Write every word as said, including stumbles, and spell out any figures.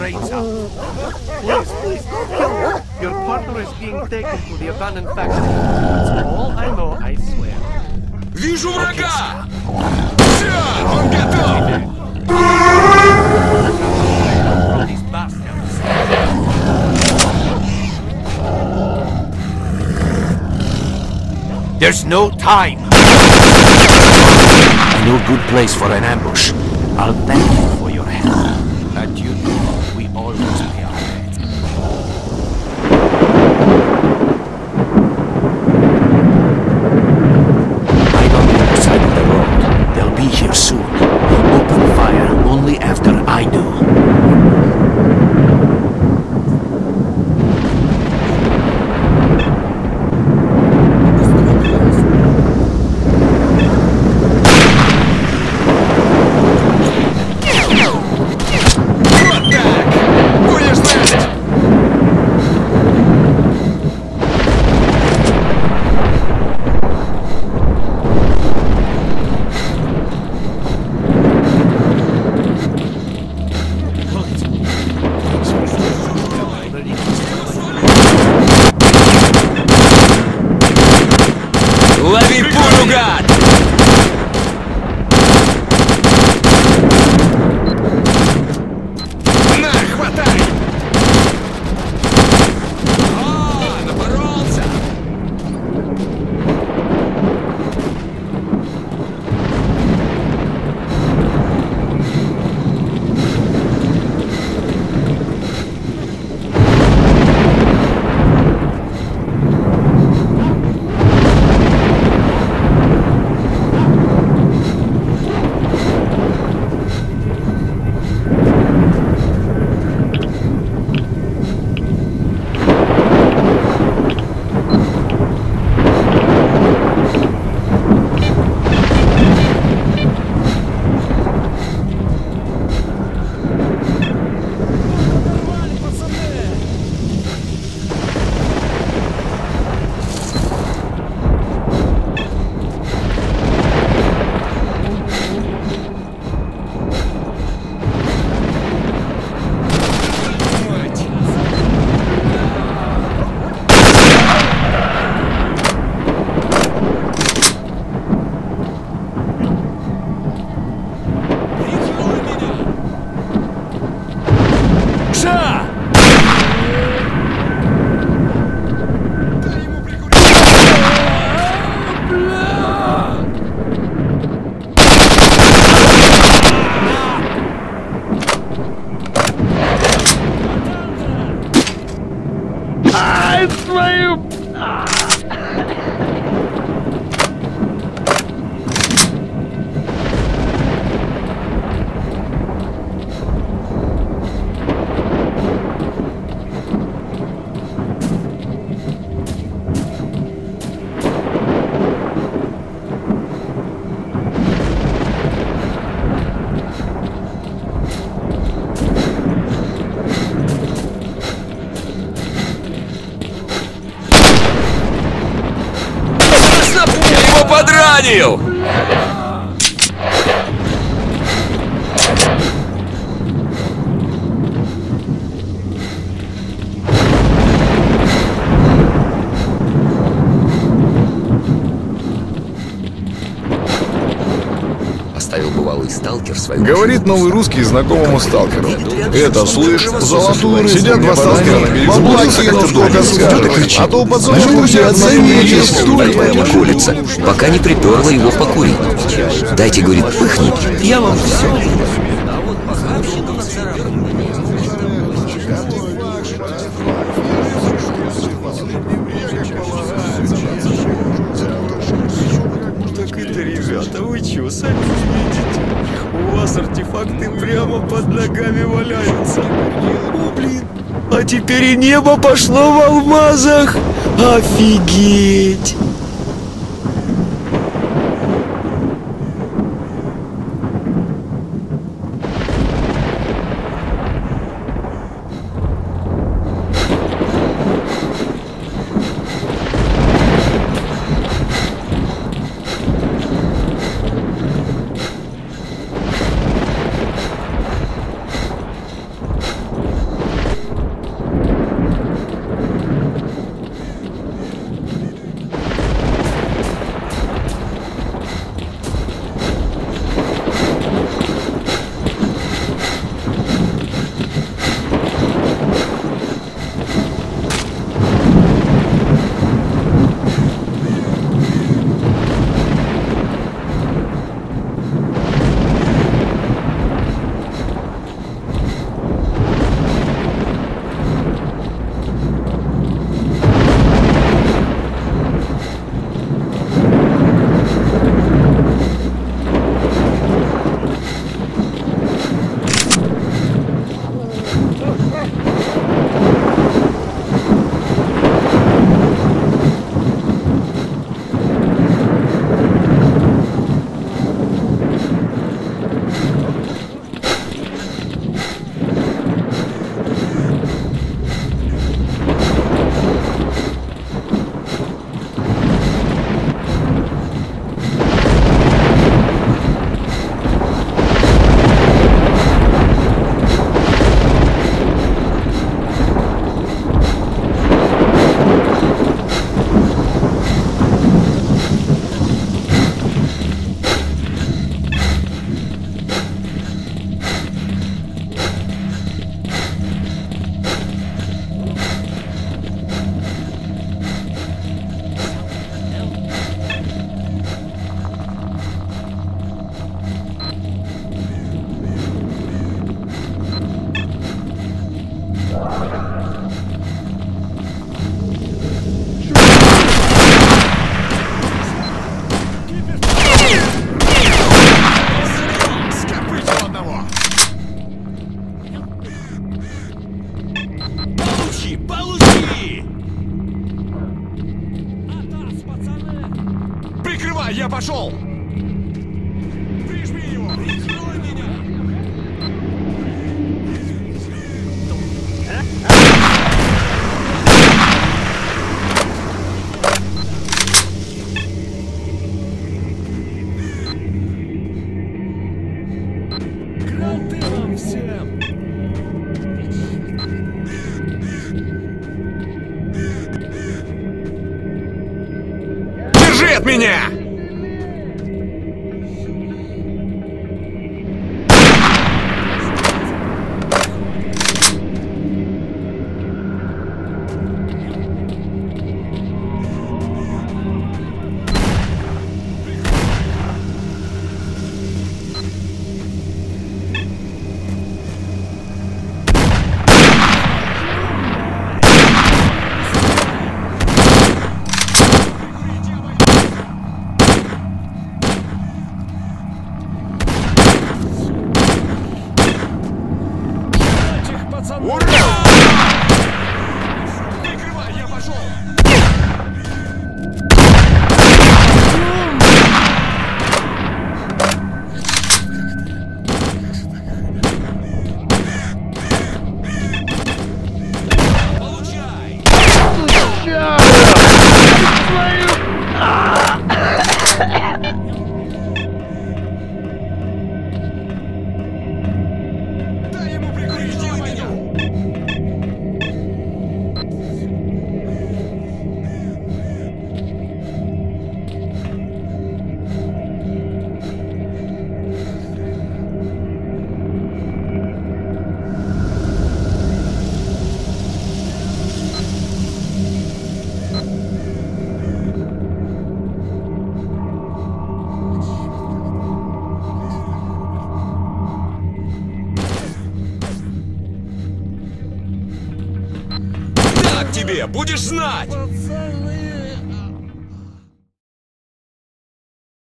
brains out. Please, please, don't kill me. Your partner is being taken to the abandoned factory. That's all I know, I swear. Вижу врага! Все, он готов! These bastards. There's no time! No good place for an ambush. I'll thank you for your help. And you know we always pay our debts. Hide on the other side of the road. They'll be here soon. Open fire only after I do. Лови пулю, гад! На, хватай! О, напоролся! Подранил! Оставил бывалый сталкер свою... Говорит новый русский знакомому сталкеру. Это, слышь, золотую сидят два сталкера на берегу. Бабла кинул, сколько скажет. А то пацаны друзья отзовите. Колется, пока не приперла его покурить. Дайте, говорит, пыхнуть, я вам все. Так это, ребята, вы чё, сами не видите? У вас артефакты прямо под ногами валяются. О, блин. А теперь и небо пошло в алмазах. Офигеть! пошел! Прижми его! Прикрой меня! Кранты вам всем! Держи от меня! Ура! Прикрывай, я пошел! Получай! Дай ему прикрыть, меня! Так тебе, будешь знать! Пацаны!